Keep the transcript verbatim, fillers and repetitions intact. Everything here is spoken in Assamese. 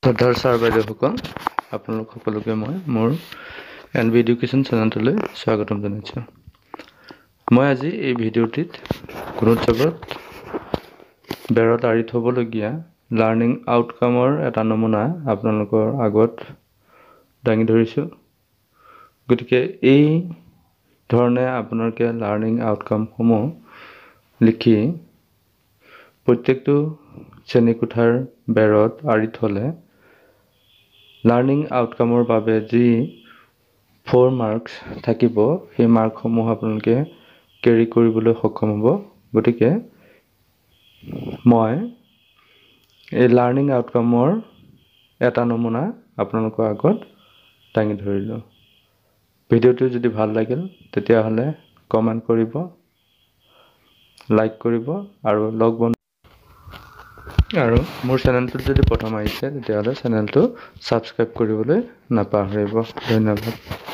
শ্ৰদ্ধাৰ ছাৰ বাইদেউসকল, আপোনালোক সকলোকে মই মোৰ এন বি এডুকেশ্যন চেনেলটোলৈ স্বাগতম জনাইছোঁ। মই আজি এই ভিডিঅ'টিত গুণোৎসৱত বেৰত আঁৰি থ'বলগীয়া লাৰ্ণিং আউটকামৰ এটা নমুনা আপোনালোকৰ আগত দাঙি ধৰিছোঁ। গতিকে এই ধৰণে আপোনালোকে লাৰ্ণিং আউটকামসমূহ লিখি প্ৰত্যেকটো শ্ৰেণীকোঠাৰ বেৰত আঁৰি থ'লে লাৰ্ণিং আউটকামৰ বাবে যি ফ'ৰ মাৰ্কছ থাকিব, সেই মাৰ্কসমূহ আপোনালোকে কেৰি কৰিবলৈ সক্ষম হ'ব। গতিকে মই এই লাৰ্ণিং আউটকামৰ এটা নমুনা আপোনালোকৰ আগত দাঙি ধৰিলোঁ। ভিডিঅ'টো যদি ভাল লাগিল তেতিয়াহ'লে কমেণ্ট কৰিব, লাইক কৰিব আৰু লগ বন্ধু আৰু মোৰ চেনেলটোত যদি প্ৰথম আহিছে তেতিয়াহ'লে চেনেলটো ছাবস্ক্ৰাইব কৰিবলৈ নাপাহৰিব। ধন্যবাদ।